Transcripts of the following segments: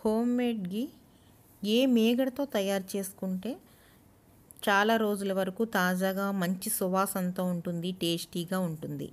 Home made ఘీ ఏ మేగడతో తయారు చేసుకుంటే చాలా రోజుల వరకు తాజాగా మంచి సువాసనతో ఉంటుంది, టేస్టీగా ఉంటుంది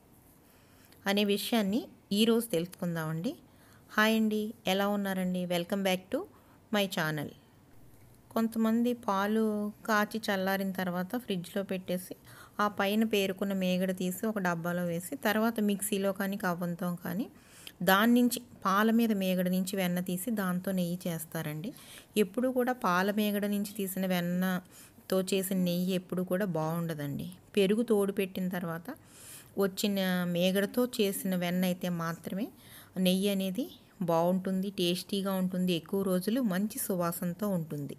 అనే విషయాన్ని ఈరోజు తెలుసుకుందామండి. హాయ్ అండి, ఎలా ఉన్నారండి? Welcome back to my channel. కొంతమంది పాలు కాచి చల్లారిన తర్వాత ఫ్రిడ్జ్లో పెట్టేసి ఆ పైన పేరుకున్న మేగడ తీసి ఒక డబ్బాలో వేసి తర్వాత మిక్సీలో కానీ కవ్వంతో కానీ దాని నుంచి పాల మీద మేగడ నుంచి వెన్న తీసి దాంతో నెయ్యి చేస్తారండి. ఎప్పుడు కూడా పాల మేగడ నుంచి తీసిన వెన్నతో చేసిన నెయ్యి ఎప్పుడు కూడా బాగుండదండి. పెరుగు తోడు పెట్టిన తర్వాత వచ్చిన మేగడతో చేసిన వెన్న అయితే మాత్రమే నెయ్యి అనేది బాగుంటుంది, టేస్టీగా ఉంటుంది, ఎక్కువ రోజులు మంచి సువాసనతో ఉంటుంది.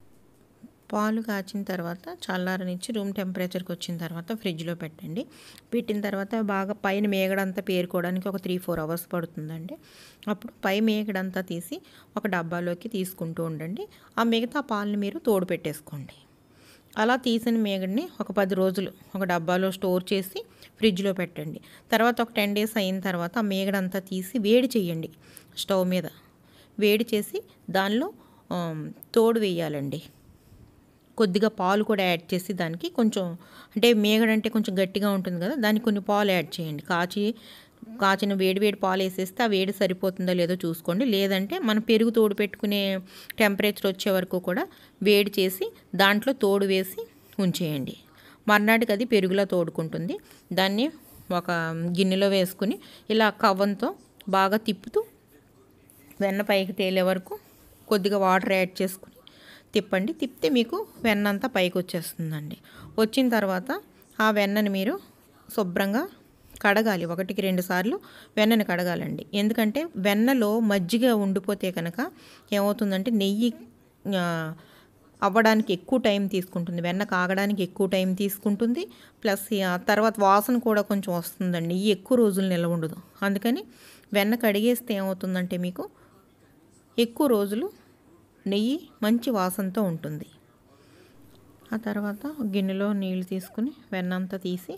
పాలు కాచిన తర్వాత చల్లారనిచ్చి రూమ్ టెంపరేచర్కి వచ్చిన తర్వాత ఫ్రిడ్జ్లో పెట్టండి. పెట్టిన తర్వాత బాగా పైన మేగడంతా పేరుకోవడానికి ఒక 3-4 అవర్స్ పడుతుందండి. అప్పుడు పై మేగడంతా తీసి ఒక డబ్బాలోకి తీసుకుంటూ ఉండండి. ఆ మిగతా పాలని మీరు తోడు పెట్టేసుకోండి. అలా తీసిన మేగడిని ఒక 10 రోజులు ఒక డబ్బాలో స్టోర్ చేసి ఫ్రిడ్జ్లో పెట్టండి. తర్వాత ఒక 10 డేస్ అయిన తర్వాత ఆ మేగడంతా తీసి వేడి చేయండి. స్టవ్ మీద వేడి చేసి దానిలో తోడు వేయాలండి. కొద్దిగా పాలు కూడా యాడ్ చేసి దానికి కొంచెం అంటే మేగడ అంటే కొంచెం గట్టిగా ఉంటుంది కదా, దానికి కొన్ని పాలు యాడ్ చేయండి. కాచిన వేడి పాలు వేసేస్తే ఆ వేడి సరిపోతుందో లేదో చూసుకోండి. లేదంటే మనం పెరుగు తోడు పెట్టుకునే టెంపరేచర్ వచ్చే వరకు కూడా వేడి చేసి దాంట్లో తోడు వేసి ఉంచేయండి. మర్నాటికి అది పెరుగులా తోడుకుంటుంది. దాన్ని ఒక గిన్నెలో వేసుకుని ఇలా కవ్వంతో బాగా తిప్పుతూ వెన్న పైకి తేలే వరకు కొద్దిగా వాటర్ యాడ్ చేసుకుని తిప్పండి. తిప్పితే మీకు వెన్న అంతా పైకి వచ్చేస్తుందండి. వచ్చిన తర్వాత ఆ వెన్నని మీరు శుభ్రంగా కడగాలి. 1-2 సార్లు వెన్నని కడగాలండి. ఎందుకంటే వెన్నలో మజ్జిగ ఉండిపోతే కనుక ఏమవుతుందంటే నెయ్యి అవ్వడానికి ఎక్కువ టైం తీసుకుంటుంది, వెన్న కాగడానికి ఎక్కువ టైం తీసుకుంటుంది. ప్లస్ తర్వాత వాసన కూడా కొంచెం వస్తుందండి. నెయ్యి ఎక్కువ రోజులు నిల్వ ఉండదు. అందుకని వెన్న కడిగేస్తే ఏమవుతుందంటే మీకు ఎక్కువ రోజులు నెయ్యి మంచి వాసనతో ఉంటుంది. ఆ తర్వాత గిన్నెలో నీళ్ళు తీసుకుని వెన్నంతా తీసి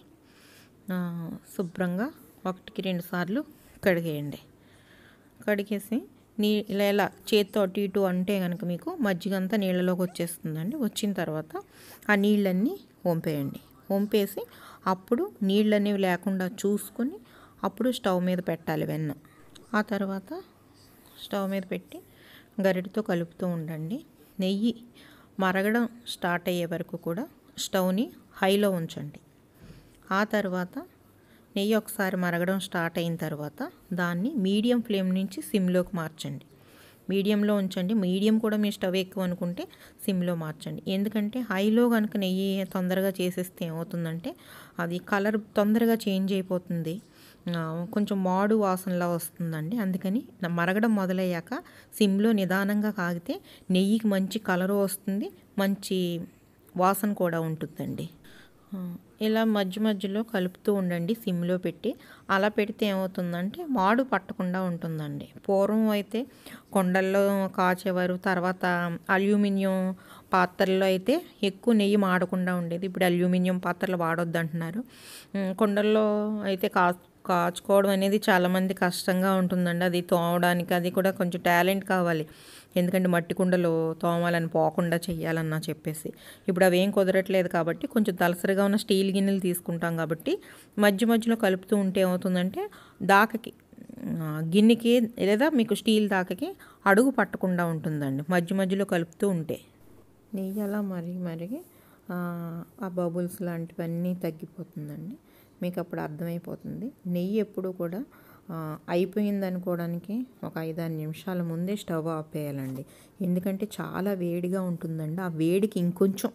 శుభ్రంగా 1-2 సార్లు కడిగేయండి. కడిగేసి ఇలా చేత్తో అటు ఇటు అంటే కనుక మీకు మజ్జిగ అంతా నీళ్ళలోకి వచ్చేస్తుందండి. వచ్చిన తర్వాత ఆ నీళ్ళన్నీ వంపేయండి. వంపేసి అప్పుడు నీళ్ళు అనేవి లేకుండా చూసుకొని అప్పుడు స్టవ్ మీద పెట్టాలి వెన్న. ఆ తర్వాత స్టవ్ మీద పెట్టి గరిటెతో కలుపుతూ ఉండండి. నెయ్యి మరగడం స్టార్ట్ అయ్యే వరకు కూడా స్టవ్ని హైలో ఉంచండి. ఆ తర్వాత నెయ్యి ఒకసారి మరగడం స్టార్ట్ అయిన తర్వాత దాన్ని మీడియం ఫ్లేమ్ నుంచి సిమ్లోకి మార్చండి. మీడియంలో ఉంచండి. మీడియం కూడా మీ స్టవ్ ఎక్కువ అనుకుంటే సిమ్లో మార్చండి. ఎందుకంటే హైలో కనుక నెయ్యి తొందరగా చేసేస్తే ఏమవుతుందంటే అది కలర్ తొందరగా చేంజ్ అయిపోతుంది, కొంచెం మాడు వాసనలా వస్తుందండి. అందుకని మరగడం మొదలయ్యాక సిమ్లో నిదానంగా కాగితే నెయ్యికి మంచి కలరు వస్తుంది, మంచి వాసన కూడా ఉంటుందండి. ఇలా మధ్యలో కలుపుతూ ఉండండి సిమ్లో పెట్టి. అలా పెడితే ఏమవుతుందంటే మాడు పట్టకుండా ఉంటుందండి. పూర్వం అయితే కొండల్లో కాచేవారు, తర్వాత అల్యూమినియం పాత్రల్లో అయితే ఎక్కువ నెయ్యి మాడకుండా ఉండేది. ఇప్పుడు అల్యూమినియం పాత్రలు వాడొద్దు అంటున్నారు. కొండల్లో అయితే కాచుకోవడం అనేది చాలామంది కష్టంగా ఉంటుందండి. అది తోమడానికి అది కూడా కొంచెం టాలెంట్ కావాలి. ఎందుకంటే మట్టి కుండలో తోమాలని పోకుండా చెయ్యాలన్నా చెప్పేసి ఇప్పుడు అవేం కుదరట్లేదు. కాబట్టి కొంచెం దలసరిగా ఉన్న స్టీల్ గిన్నెలు తీసుకుంటాం. కాబట్టి మధ్యలో కలుపుతూ ఉంటే ఏమవుతుందంటే దాకకి గిన్నెకి లేదా మీకు స్టీల్ దాకకి అడుగు పట్టకుండా ఉంటుందండి మధ్యలో కలుపుతూ ఉంటే. నెయ్యి అలా మరిగి ఆ బబుల్స్ లాంటివన్నీ తగ్గిపోతుందండి. మీకు అప్పుడు అర్థమైపోతుంది. నెయ్యి ఎప్పుడు కూడా అయిపోయింది అనుకోవడానికి ఒక 5-6 నిమిషాల ముందే స్టవ్ ఆపేయాలండి. ఎందుకంటే చాలా వేడిగా ఉంటుందండి. ఆ వేడికి ఇంకొంచెం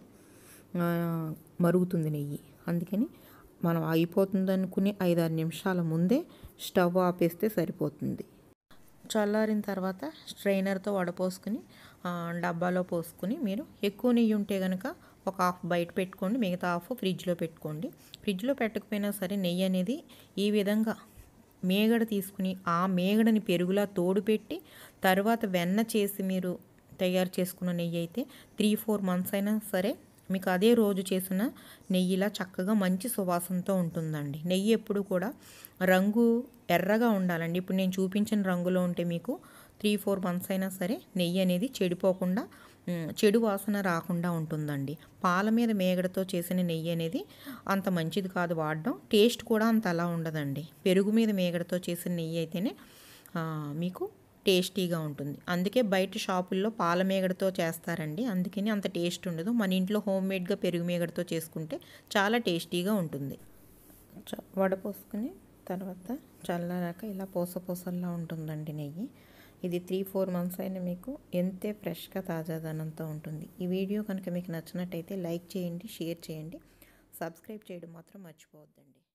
మరుగుతుంది నెయ్యి. అందుకని మనం అయిపోతుంది అనుకుని 5-6 నిమిషాల ముందే స్టవ్ ఆపేస్తే సరిపోతుంది. చల్లారిన తర్వాత స్ట్రైనర్తో వడపోసుకుని డబ్బాలో పోసుకుని మీరు ఎక్కువ నెయ్యి ఉంటే కనుక ఒక హాఫ్ బయట పెట్టుకోండి, మిగతా హాఫ్ ఫ్రిడ్జ్లో పెట్టుకోండి. ఫ్రిడ్జ్లో పెట్టకపోయినా సరే నెయ్యి అనేది ఈ విధంగా మేగడ తీసుకుని ఆ మేగడని పెరుగులా తోడు పెట్టి తర్వాత వెన్న చేసి మీరు తయారు చేసుకున్న నెయ్యి అయితే 3-4 మంత్స్ అయినా సరే మీకు అదే రోజు చేసిన నెయ్యిలా చక్కగా మంచి సువాసనతో ఉంటుందండి. నెయ్యి ఎప్పుడు కూడా రంగు ఎర్రగా ఉండాలండి. ఇప్పుడు నేను చూపించిన రంగులో ఉంటే మీకు 3-4 మంత్స్ అయినా సరే నెయ్యి అనేది చెడిపోకుండా చెడు వాసన రాకుండా ఉంటుందండి. పాల మీద మేగడతో చేసిన నెయ్యి అనేది అంత మంచిది కాదు వాడడం. టేస్ట్ కూడా అంత అలా ఉండదండి. పెరుగు మీద మేగడతో చేసిన నెయ్యి అయితేనే మీకు టేస్టీగా ఉంటుంది. అందుకే బయట షాపుల్లో పాల మేగడతో చేస్తారండి. అందుకని అంత టేస్ట్ ఉండదు. మన ఇంట్లో హోమ్మేడ్గా పెరుగు మేగడతో చేసుకుంటే చాలా టేస్టీగా ఉంటుంది. వడపోసుకుని తర్వాత చల్లారాక ఇలా పూసలా ఉంటుందండి నెయ్యి. ఇది 3-4 మంత్స్ అయినా మీకు ఎంతే ఫ్రెష్గా తాజాదనంతో ఉంటుంది. ఈ వీడియో కనుక మీకు నచ్చినట్టయితే లైక్ చేయండి, షేర్ చేయండి, సబ్స్క్రైబ్ చేయడం మాత్రం మర్చిపోవద్దండి.